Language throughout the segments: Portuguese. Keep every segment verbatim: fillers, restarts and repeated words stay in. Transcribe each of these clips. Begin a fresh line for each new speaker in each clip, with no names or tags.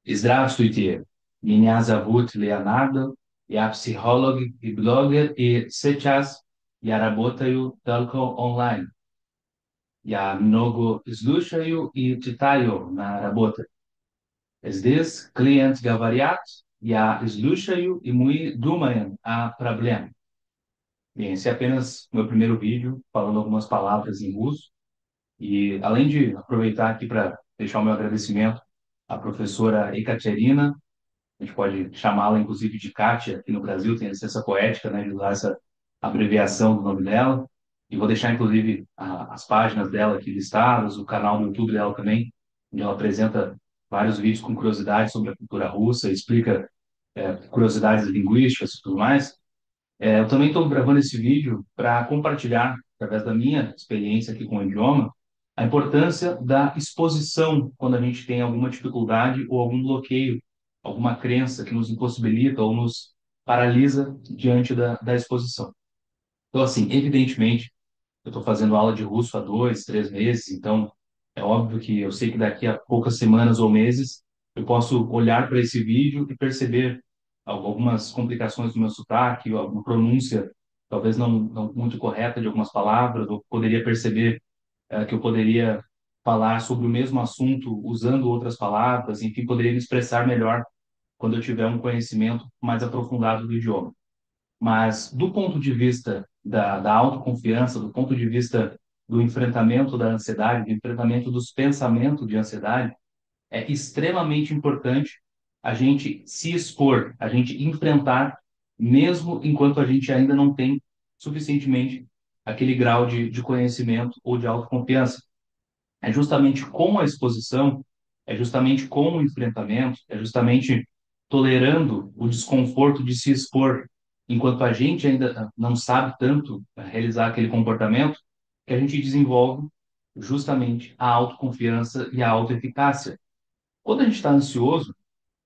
Здравствуйте, меня зовут Леонардо, я психолог и блогер, и сейчас я работаю только онлайн. Я много слушаю и читаю на работе. Здесь клиент говорят, я слушаю, и мы думаем о проблеме. Bem, esse é apenas meu primeiro vídeo, falando algumas palavras em russo. E além de aproveitar aqui para deixar o meu agradecimento à professora Ekaterina. A gente pode chamá-la, inclusive, de Kátia, aqui no Brasil, tem a licença poética, né, de usar essa abreviação do nome dela. E vou deixar, inclusive, a- as páginas dela aqui listadas, o canal do YouTube dela também, onde ela apresenta vários vídeos com curiosidades sobre a cultura russa, explica, é, curiosidades linguísticas e tudo mais. É, eu também estou gravando esse vídeo para compartilhar, através da minha experiência aqui com o idioma, a importância da exposição quando a gente tem alguma dificuldade ou algum bloqueio, alguma crença que nos impossibilita ou nos paralisa diante da, da exposição. Então, assim, evidentemente, eu estou fazendo aula de russo há dois, três meses, então é óbvio que eu sei que daqui a poucas semanas ou meses eu posso olhar para esse vídeo e perceber al- algumas complicações do meu sotaque, ou alguma pronúncia talvez não, não muito correta de algumas palavras, ou poderia perceber eh, que eu poderia falar sobre o mesmo assunto usando outras palavras, enfim, poderia me expressar melhor quando eu tiver um conhecimento mais aprofundado do idioma. Mas do ponto de vista da, da autoconfiança, do ponto de vista do enfrentamento da ansiedade, do enfrentamento dos pensamentos de ansiedade, é extremamente importante a gente se expor, a gente enfrentar, mesmo enquanto a gente ainda não tem suficientemente aquele grau de, de conhecimento ou de autoconfiança. É justamente com a exposição, é justamente com o enfrentamento, é justamente tolerando o desconforto de se expor, enquanto a gente ainda não sabe tanto realizar aquele comportamento, que a gente desenvolve justamente a autoconfiança e a autoeficácia. Quando a gente está ansioso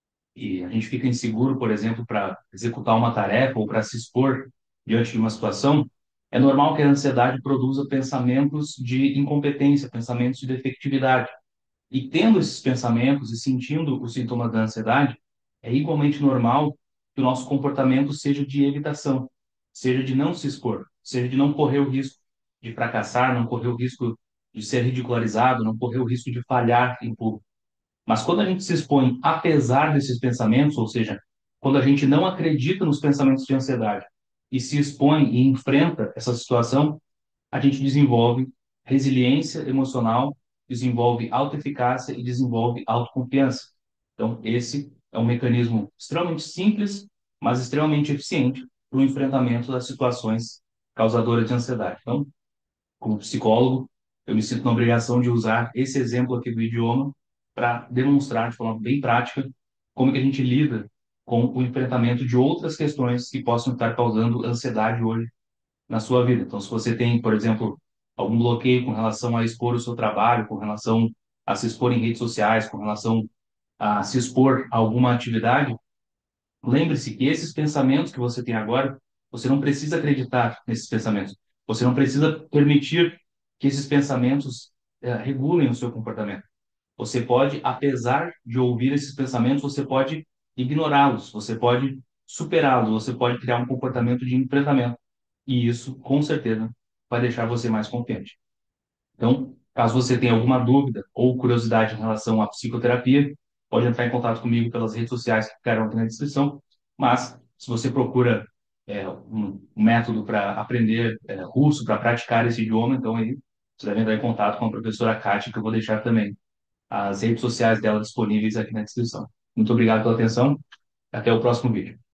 e a gente fica inseguro, por exemplo, para executar uma tarefa ou para se expor diante de uma situação, é normal que a ansiedade produza pensamentos de incompetência, pensamentos de defectividade. E tendo esses pensamentos e sentindo os sintomas da ansiedade, é igualmente normal que o nosso comportamento seja de evitação, seja de não se expor, seja de não correr o risco de fracassar, não correr o risco de ser ridicularizado, não correr o risco de falhar em público. Mas quando a gente se expõe apesar desses pensamentos, ou seja, quando a gente não acredita nos pensamentos de ansiedade e se expõe e enfrenta essa situação, a gente desenvolve resiliência emocional, desenvolve autoeficácia e desenvolve autoconfiança. Então, esse é um mecanismo extremamente simples, mas extremamente eficiente para o enfrentamento das situações causadoras de ansiedade. Então, como psicólogo, eu me sinto na obrigação de usar esse exemplo aqui do idioma para demonstrar de forma bem prática como que a gente lida com o enfrentamento de outras questões que possam estar causando ansiedade hoje na sua vida. Então, se você tem, por exemplo, algum bloqueio com relação a expor o seu trabalho, com relação a se expor em redes sociais, com relação a se expor a alguma atividade, lembre-se que esses pensamentos que você tem agora, você não precisa acreditar nesses pensamentos. Você não precisa permitir que esses pensamentos eh, regulem o seu comportamento. Você pode, apesar de ouvir esses pensamentos, você pode ignorá-los, você pode superá-los, você pode criar um comportamento de enfrentamento. E isso, com certeza, vai deixar você mais confiante. Então, caso você tenha alguma dúvida ou curiosidade em relação à psicoterapia, pode entrar em contato comigo pelas redes sociais que ficarão aqui na descrição. Mas, se você procura é, um um método para aprender é, russo, para praticar esse idioma, então aí você deve entrar em contato com a professora Kátia, que eu vou deixar também as redes sociais dela disponíveis aqui na descrição. Muito obrigado pela atenção. Até o próximo vídeo.